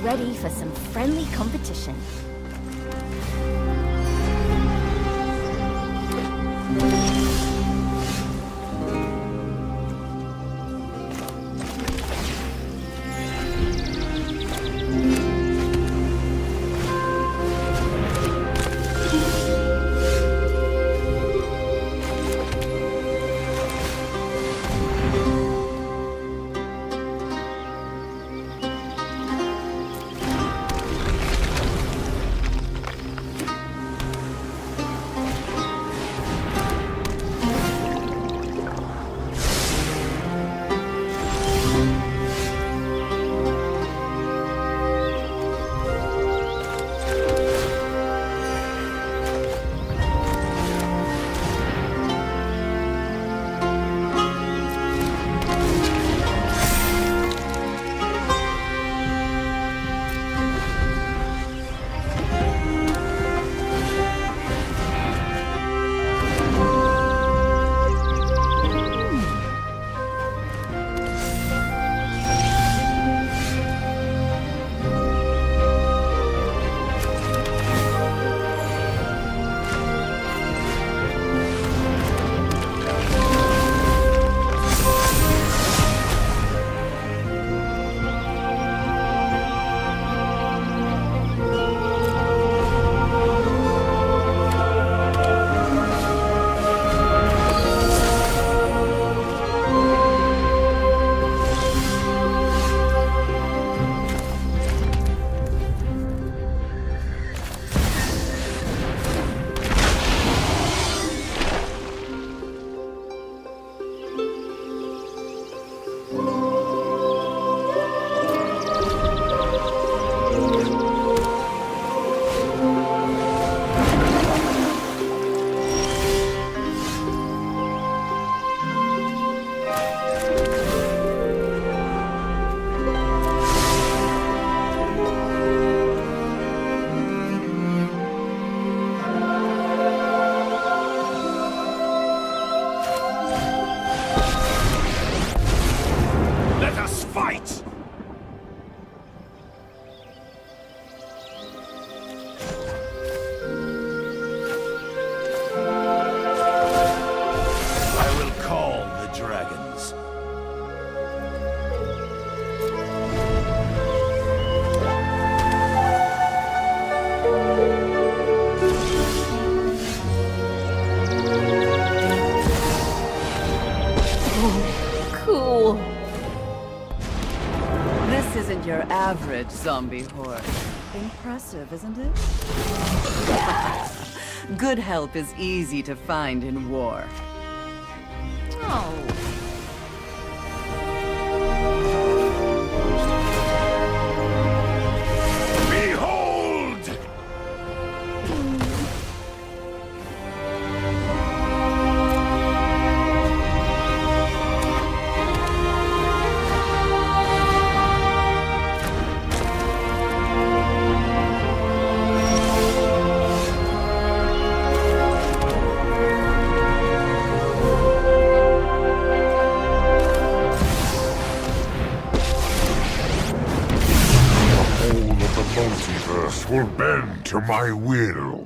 ready for some friendly competition. Your average zombie horde. Impressive, isn't it? Good help is easy to find in war. Oh. Multiverse will bend to my will.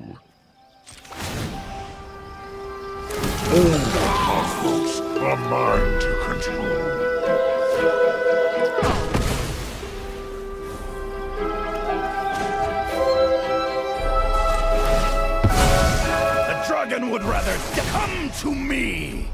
All the cosmos are mine to control. The dragon would rather come to me!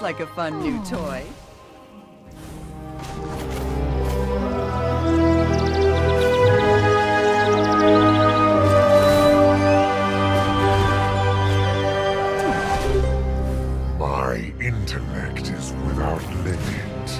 like a fun new toy. My intellect is without limit.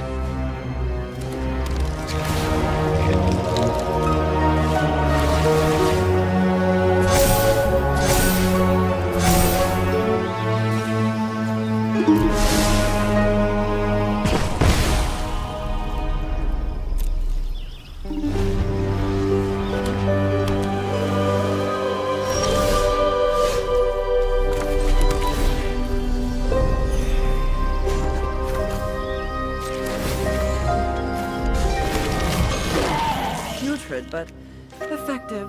Putrid, but effective.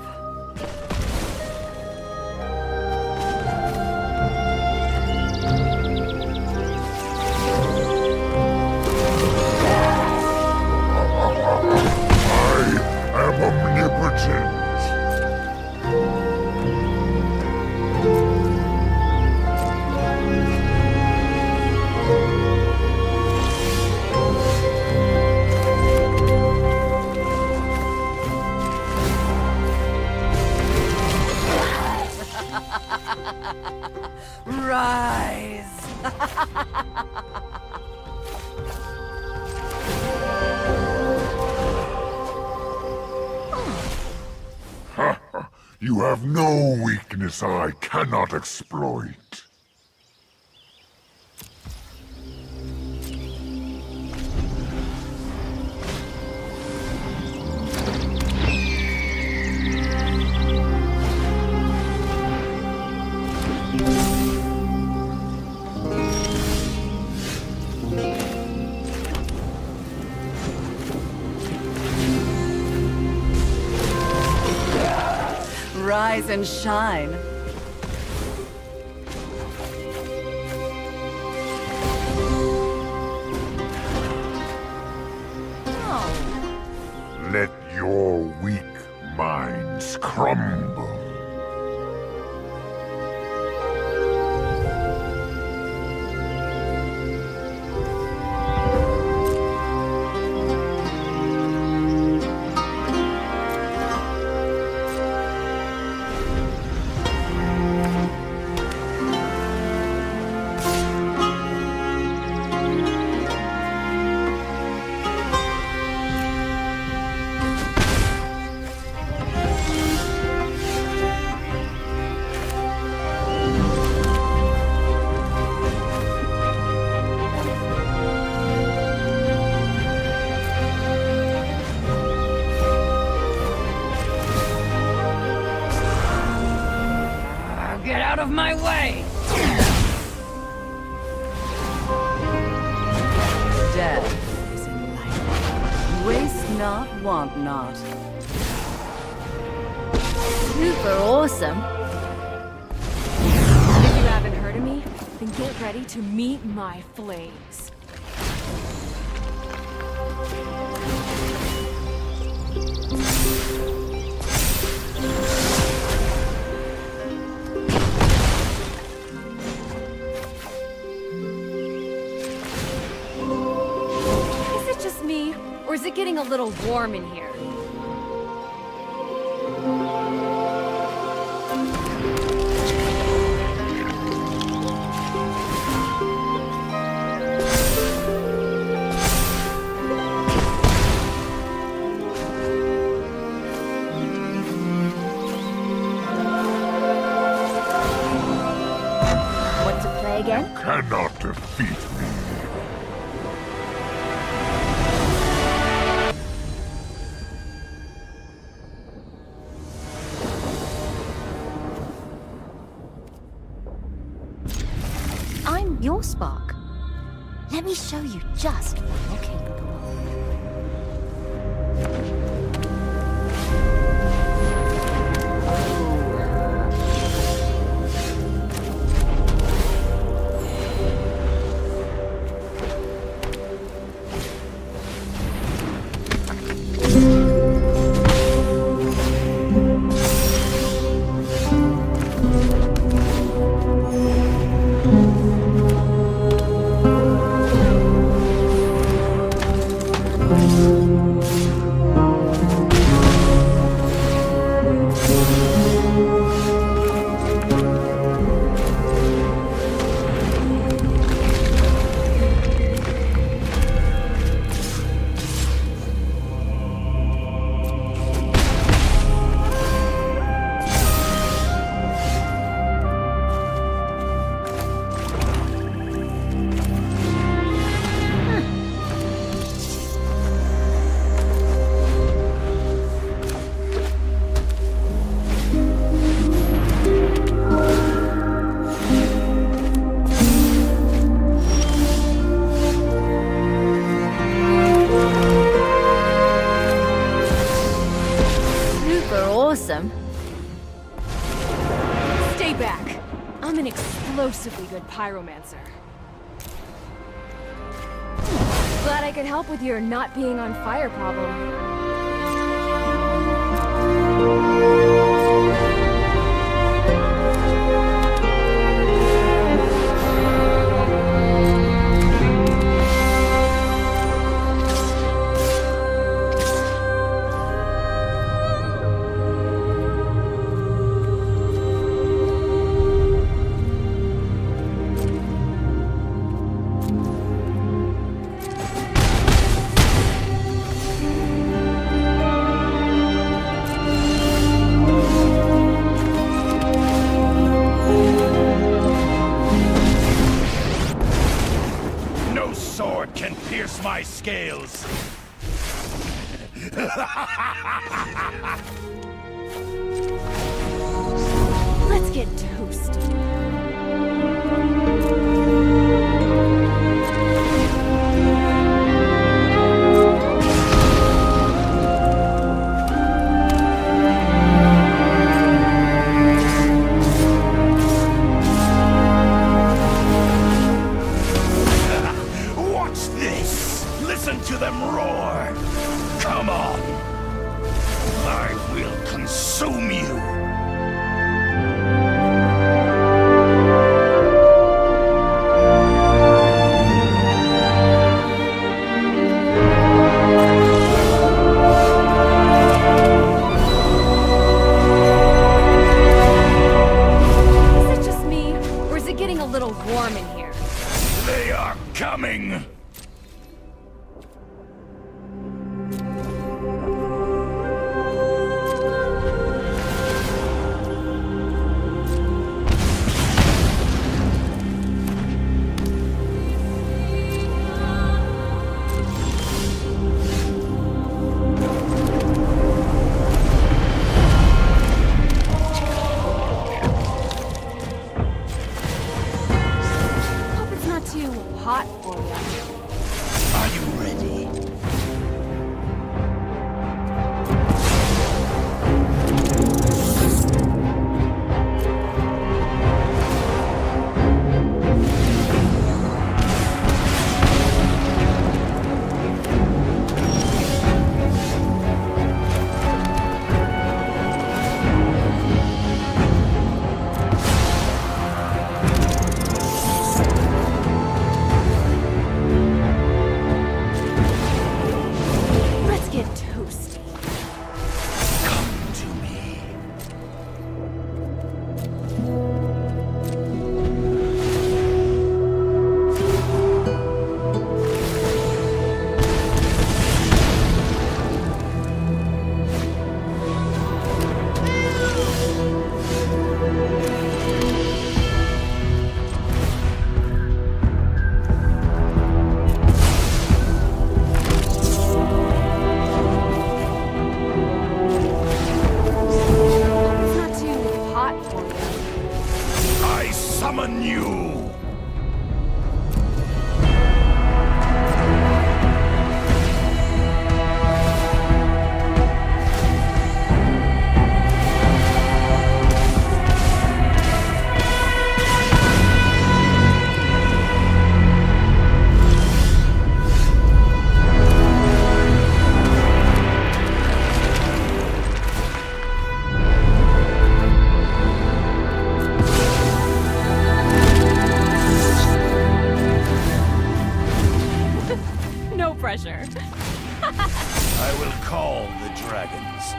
I am omnipotent. Rise! You have no weakness I cannot exploit. Rise and shine. Oh. Let your weak minds crumble. Get out of my way! Death is in light. Waste not, want not. Super awesome. If you haven't heard of me, then get ready to meet my flames. Is it just me, or is it getting a little warm in here? Want to play again? Cannot defeat me. I'm your spark. Let me show you just what you're capable of. awesome. Stay back. I'm an explosively good pyromancer. Glad I could help with your not being on fire problem. Can pierce my scales. Let's get toasty. Listen to them roar! Come on! I will consume you! Is it just me, or is it getting a little warm in here? They are coming! Too hot for you. Are you ready? Summon you! Pressure. I will call the dragons.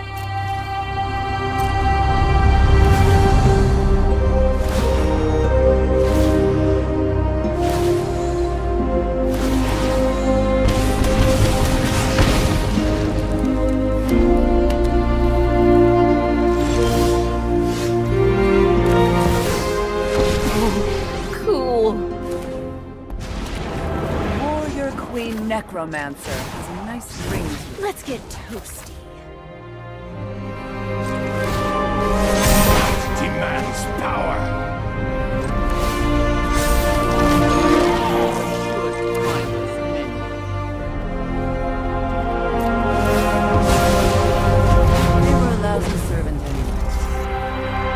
Queen Necromancer has a nice ring to it. Let's get toasty. Demands power. They were a lousy service. servant anyway.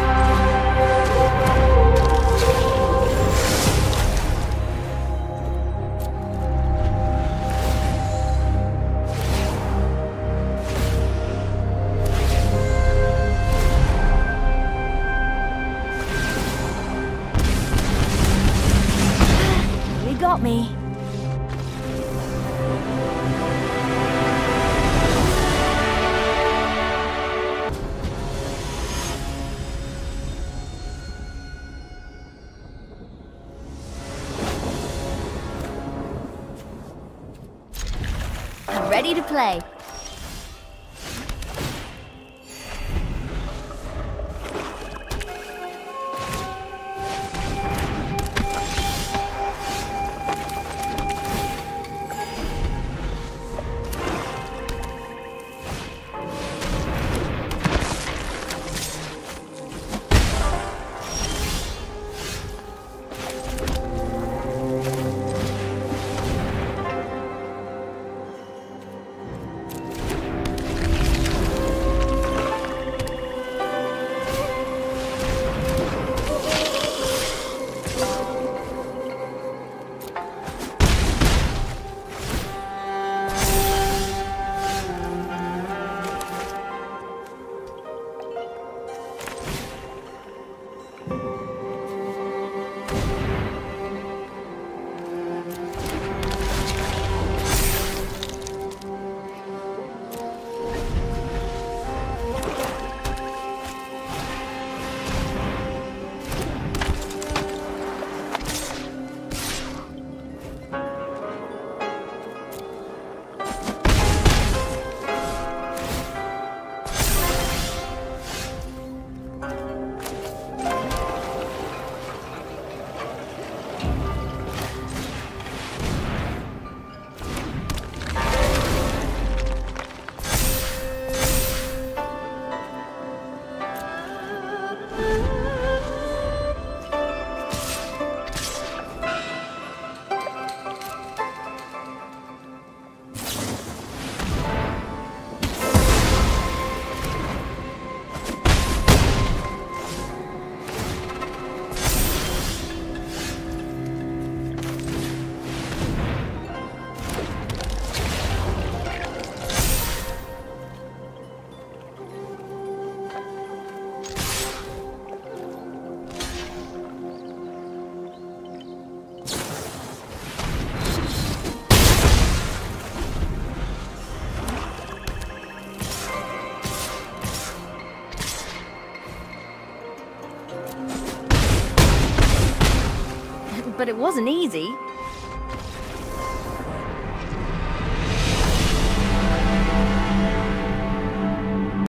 You got me. I'm ready to play. But it wasn't easy.